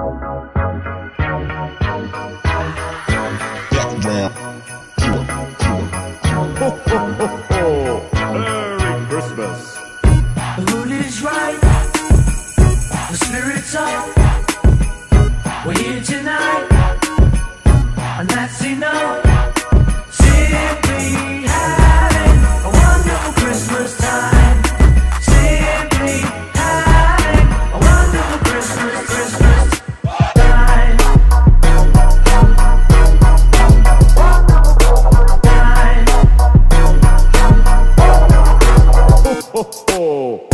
Merry Christmas. The mood is right, the spirit's up. We're here tonight, and that's enough. Simply having a wonderful Christmas time. Simply having a wonderful Christmas time. Ho, ho.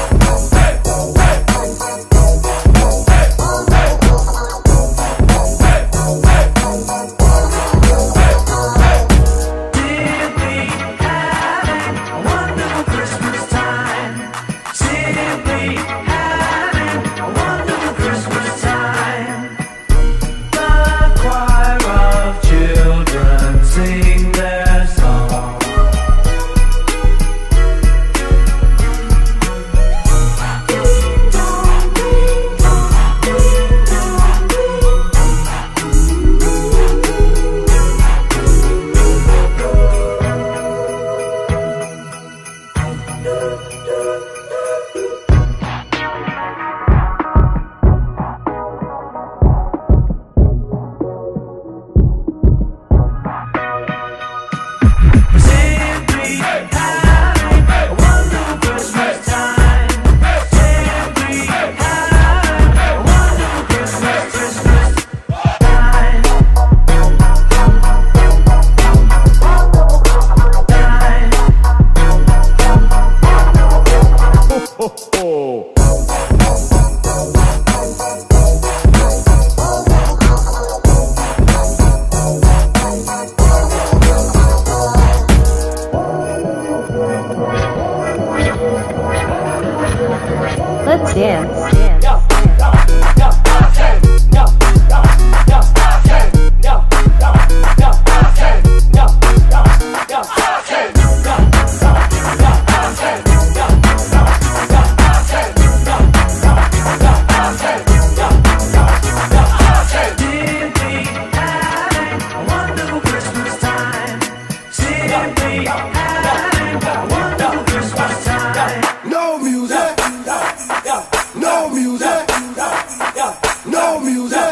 Let's dance. No music, no music.